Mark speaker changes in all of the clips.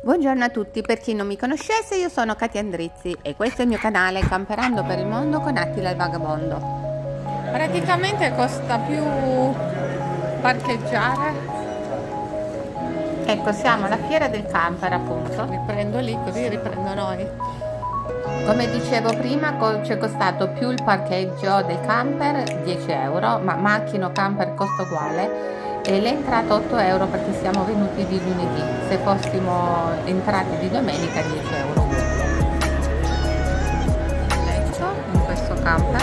Speaker 1: Buongiorno a tutti, per chi non mi conoscesse io sono Katia Andrizzi e questo è il mio canale Camperando per il mondo con Attila il Vagabondo. Praticamente costa più parcheggiare. Ecco, siamo alla fiera del camper appunto. Riprendo lì così riprendo noi. Come dicevo prima ci è costato più il parcheggio del camper 10 euro, ma macchina o camper costa uguale. E l'entrata 8 euro perché siamo venuti di lunedì, se fossimo entrati di domenica 10 euro. Letto in questo camper.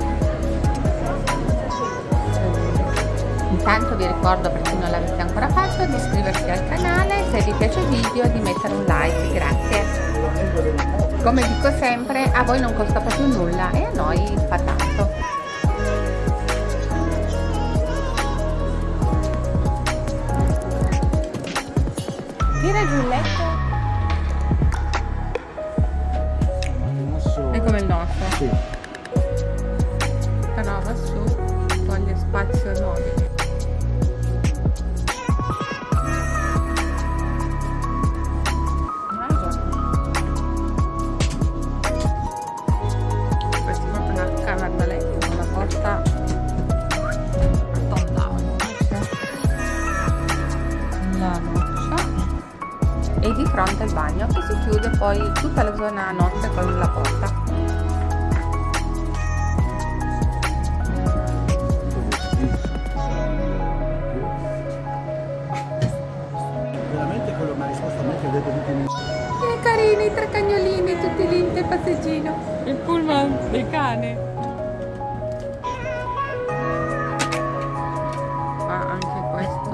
Speaker 1: Intanto vi ricordo, per chi non l'avesse ancora fatto, di iscriversi al canale, se vi piace il video di mettere un like, grazie. Come dico sempre, a voi non costa proprio nulla e a noi fa tanto. Tira giù il letto. È come il nostro.
Speaker 2: Sì.
Speaker 1: Però va su, toglie spazio ai mobili. Questa è proprio una camera da letto, una porta top down. La doccia. E di fronte al bagno che si chiude poi tutta la zona notte con la porta.
Speaker 2: Veramente quello mi ha risposto a me che ho detto tutti i miei.
Speaker 1: Che carini i tre cagnolini tutti lì nel passeggino. Il pullman dei cani. Ah, anche questo.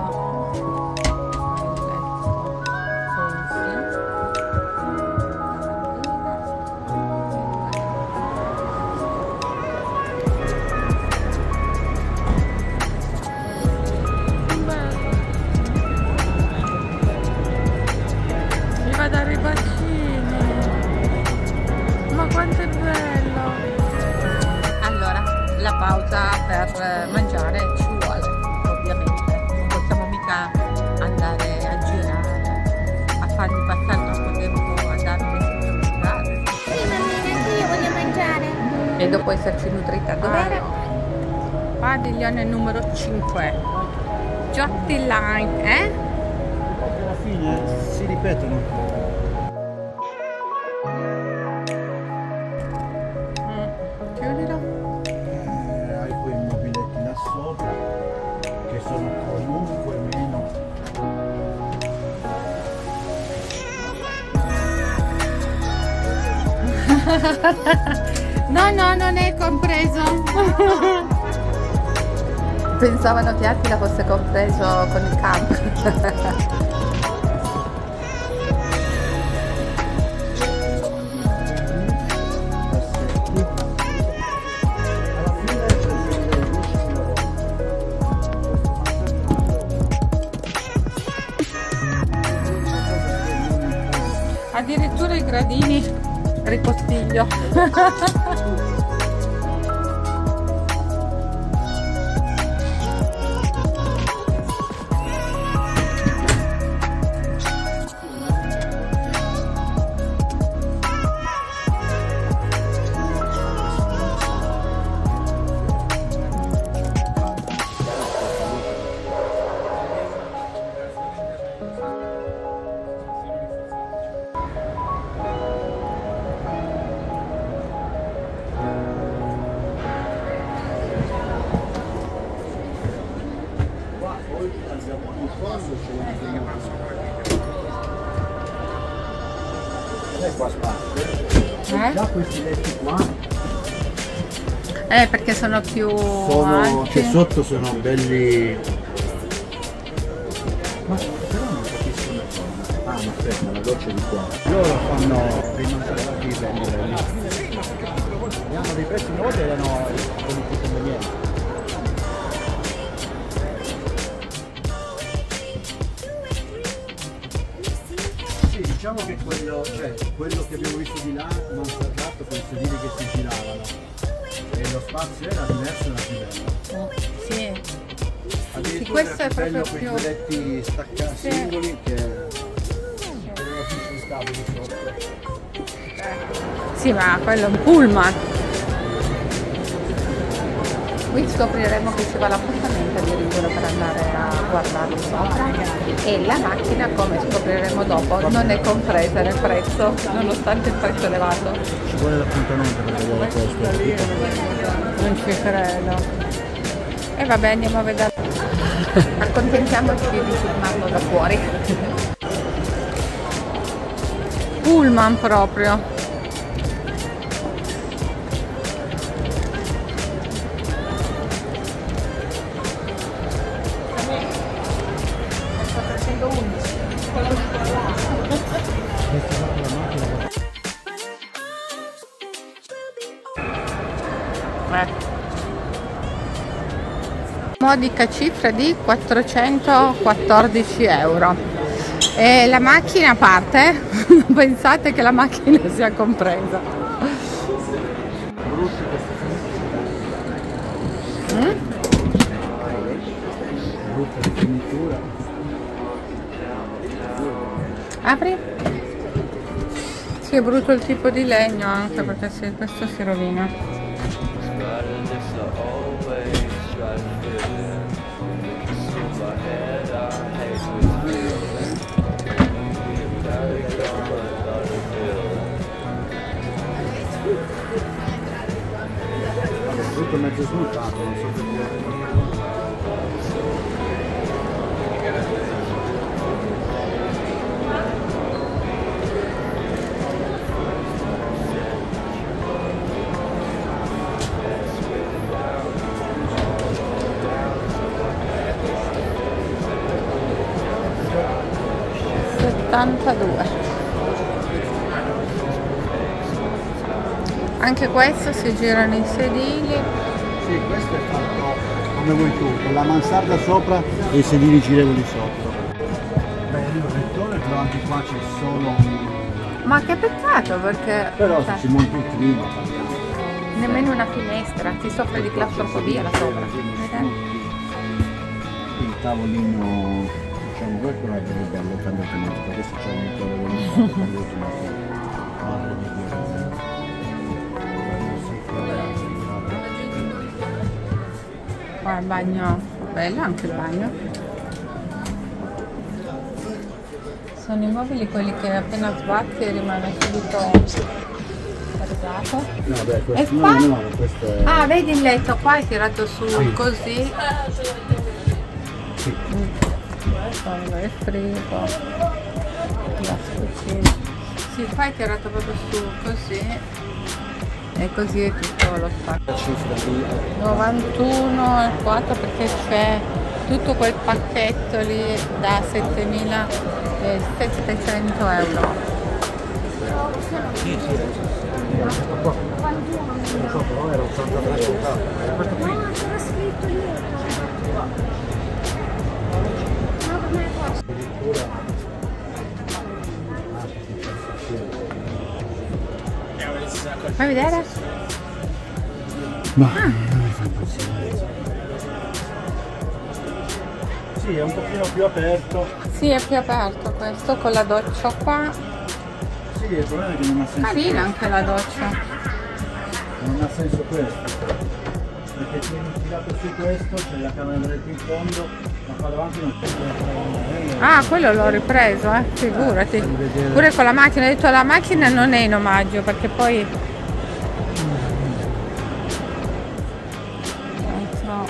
Speaker 1: Dare i bacini, ma quanto è bello. Allora la pausa per mangiare ci vuole, ovviamente non possiamo mica andare a girare a fargli passare troppo tempo a darmi senza mangiare.
Speaker 3: Sì mammina, anche io voglio mangiare.
Speaker 1: E dopo esserci nutrita dov'era? Padiglione numero 5 Jotti Line,
Speaker 2: Alla fine si ripetono.
Speaker 1: Chiudilo.
Speaker 2: Hai quei mobiletti là sopra che sono comunque meno.
Speaker 1: No, non è compreso. Pensavano che Attila fosse compreso con il campo. Addirittura i gradini ripostiglio.
Speaker 2: Qua spazio. Già questi letti qua
Speaker 1: Perché sono più
Speaker 2: sono,
Speaker 1: alti.
Speaker 2: che sotto sono belli. Ma però non capisco una cosa. Ah, ma aspetta, la doccia è di qua. Loro fanno rimanere qui prendere lì. E hanno dei prezzi una volta erano quelli più convenienti. Diciamo che quello che abbiamo visto di là non si è adatto con i sedili che si giravano e lo spazio era diverso da più bello.
Speaker 1: Sì.
Speaker 2: Addirittura
Speaker 1: Questo è
Speaker 2: più bello
Speaker 1: proprio
Speaker 2: quei
Speaker 1: più...
Speaker 2: letti staccati
Speaker 1: Sì.
Speaker 2: singoli che aveva più
Speaker 1: Sì, ma quello è un pullman. Qui scopriremo che ci va l'appuntamento addirittura per andare a guardarlo sopra, e la macchina, come scopriremo dopo, non è compresa nel prezzo, nonostante il prezzo elevato.
Speaker 2: Ci vuole l'appuntamento per vedere questo.
Speaker 1: Non ci credo. E vabbè, andiamo a vedere. Accontentiamoci di filmarlo da fuori. Pullman proprio. Modica cifra di 414 euro, e la macchina parte. Pensate che la macchina sia compresa.
Speaker 2: Brutta rifinitura.
Speaker 1: Apri? Sì, è brutto il tipo di legno anche, perché se questo si rovina.
Speaker 2: Tutto mezzo smontato, non so perché.
Speaker 1: 72. Anche questo si girano i sedili.
Speaker 2: Sì, questo è fatto come vuoi tu, con la mansarda sopra e i sedili girevoli sotto. Beh, il rettore però anche qua c'è solo un...
Speaker 1: Ma che peccato, perché
Speaker 2: Però se ci monti il clima.
Speaker 1: nemmeno una finestra, ti soffre di claustrofobia là sopra.
Speaker 2: Il tavolino, diciamo, questo è bello, cambio automatico, adesso c'è un tavolino cambio automatico.
Speaker 1: Qua il bagno, bello anche il bagno. Sono i mobili quelli che appena sbatti rimane subito cargato.
Speaker 2: No, beh,
Speaker 1: E
Speaker 2: questo,
Speaker 1: qua?
Speaker 2: no, questo è...
Speaker 1: Ah, vedi il letto qua è tirato su così.
Speaker 2: Sì.
Speaker 1: Questo è il frigo, la cucina. Sì, qua è tirato proprio su così. E così è tutto lo spazio. 91 e 4 perché c'è tutto quel pacchetto lì da 7.700 euro.
Speaker 2: Sì, sì, questo qua. Non so, però era 83 euro. Questo qui.
Speaker 3: No, c'era scritto lì. No, come questo?
Speaker 2: Addirittura...
Speaker 1: Fai vedere?
Speaker 2: Ma non mi fa impazzire. Sì, è un pochino più aperto.
Speaker 1: Sì, è più aperto questo con la doccia qua.
Speaker 2: Sì, il problema è che non ha senso.
Speaker 1: Carina
Speaker 2: questo.
Speaker 1: anche la doccia.
Speaker 2: Non ha senso questo. Perché tieni tirato su questo, c'è la camera da letto in fondo, ma qua davanti non c'è
Speaker 1: Ah, quello l'ho ripreso, figurati. Pure con la macchina, ho detto la macchina non è in omaggio perché poi... Altro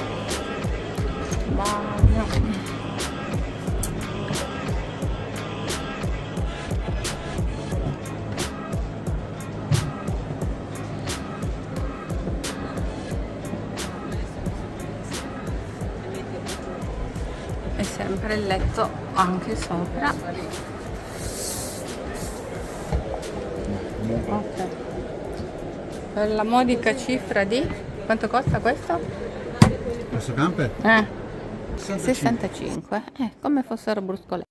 Speaker 1: bagno. E sempre il letto anche sopra. Ok. Per la modica cifra di... Quanto costa questo?
Speaker 2: Questo camper?
Speaker 1: 65. Come fossero bruscolette.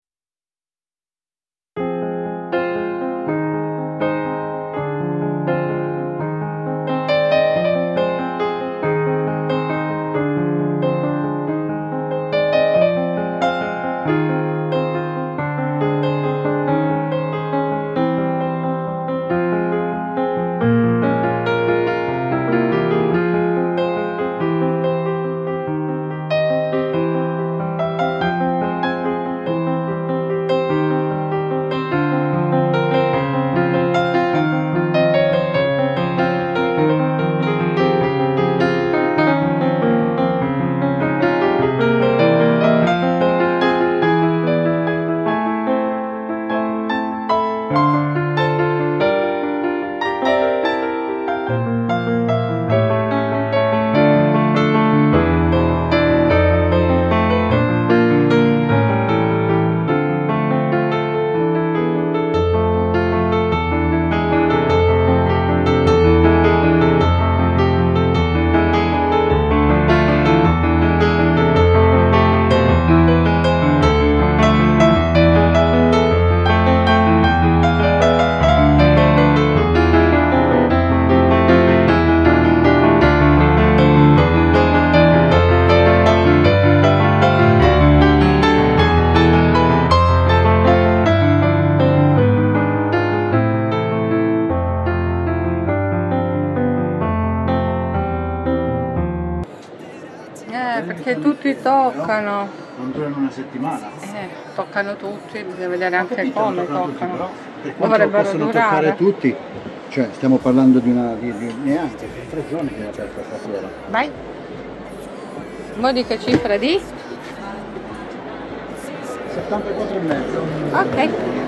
Speaker 1: Perché tutti toccano.
Speaker 2: Non durano una settimana.
Speaker 1: Toccano tutti, bisogna vedere anche
Speaker 2: Capito,
Speaker 1: come
Speaker 2: toccano tutti,
Speaker 1: toccano.
Speaker 2: però per quanto
Speaker 1: Dovrebbero
Speaker 2: possono
Speaker 1: durare.
Speaker 2: toccare tutti, cioè stiamo parlando di neanche 3 giorni che è aperta stasera.
Speaker 1: Vai. Mo di che cifra di?
Speaker 2: 74,5.
Speaker 1: Ok.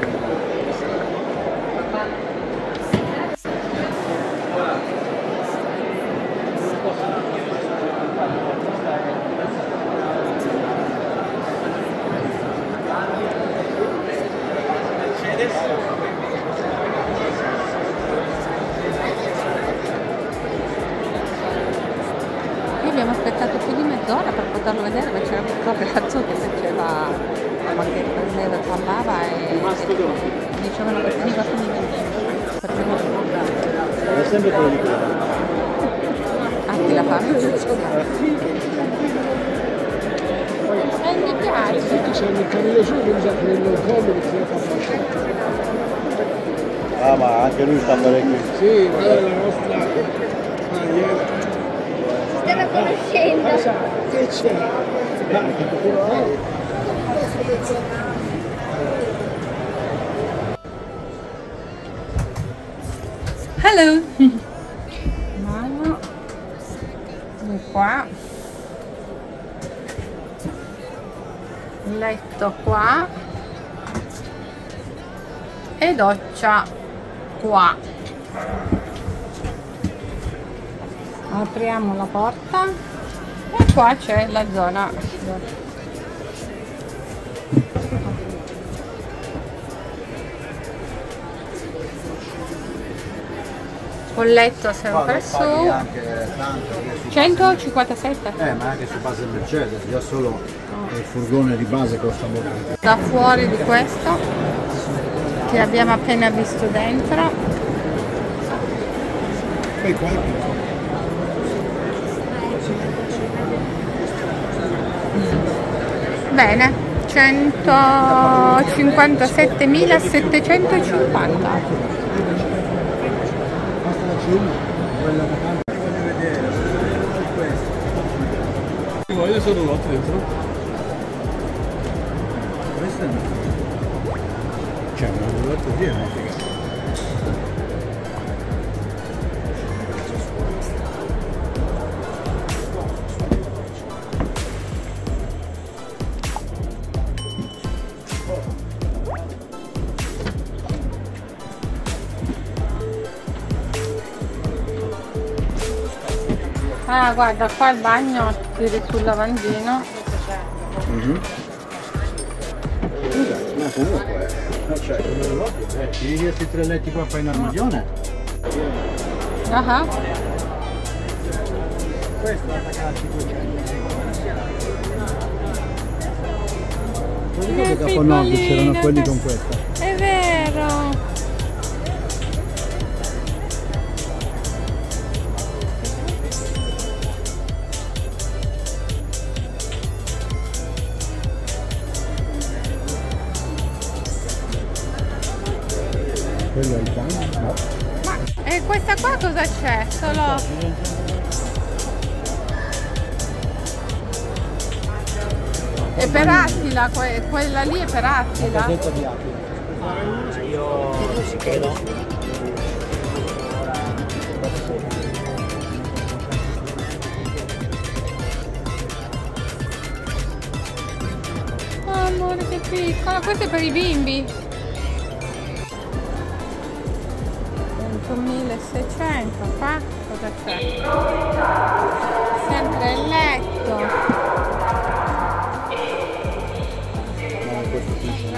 Speaker 1: Abbiamo aspettato più di mezz'ora per poterlo vedere, ma c'era questo ragazzo che faceva, ma che prendeva, parlava e dicevano che veniva più di mezz'ora.
Speaker 2: È sempre quello di prima.
Speaker 1: Ah, ti la fanno? Mi piace.
Speaker 4: C'è il carrello su, usa il collo che si fa facile.
Speaker 2: Ah, ma anche lui sta parecchio.
Speaker 4: Sì, ma è la nostra maniera.
Speaker 3: Stiamo conoscendo.
Speaker 4: Che c'è?
Speaker 1: Hello! Mano di qua, letto qua e doccia qua. Apriamo la porta e qua c'è la zona col letto sempre su.
Speaker 2: Anche tanto,
Speaker 1: 157.
Speaker 2: ma anche su base Mercedes, già solo il furgone di base costa molto.
Speaker 1: Da fuori di questo che abbiamo appena visto dentro.
Speaker 4: Poi qua
Speaker 1: Bene, 157.750.
Speaker 4: voglio solo l'otto dentro.
Speaker 2: Questo è una roulotte piena, figa.
Speaker 1: Ah, guarda, qua il bagno, tiri sul lavandino.
Speaker 2: Ma comunque, cioè, tiri questi 3 letti qua, fai un armadione.
Speaker 1: Ah,
Speaker 2: Questo è attaccarci 200.
Speaker 1: che
Speaker 2: Da Fonod c'erano
Speaker 1: piccolino,
Speaker 2: quelli
Speaker 1: che-
Speaker 2: con questa.
Speaker 1: È vero.
Speaker 2: Quello è il bagno? No.
Speaker 1: Ma e questa qua cosa c'è? Solo... È per Attila, quella lì è per Attila.
Speaker 2: Casetta di Attila.
Speaker 1: Oh, amore, che piccola, questo è per i bimbi. 1.600, 1.600. Qua cosa c'è? Sempre il letto.
Speaker 2: No, questo qui c'è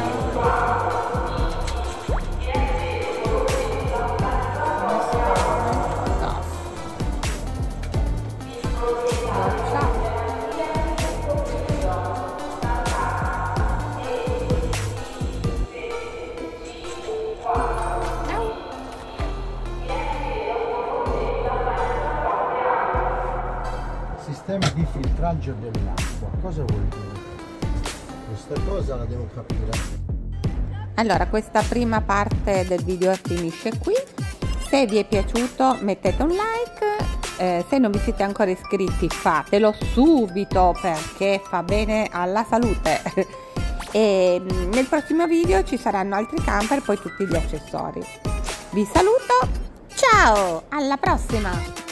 Speaker 2: sistema di filtraggio dell'acqua. Cosa vuol dire? Questa cosa la devo capire.
Speaker 1: Allora, questa prima parte del video finisce qui. Se vi è piaciuto mettete un like, se non vi siete ancora iscritti fatelo subito perché fa bene alla salute. E nel prossimo video ci saranno altri camper, poi tutti gli accessori. Vi saluto, ciao, alla prossima!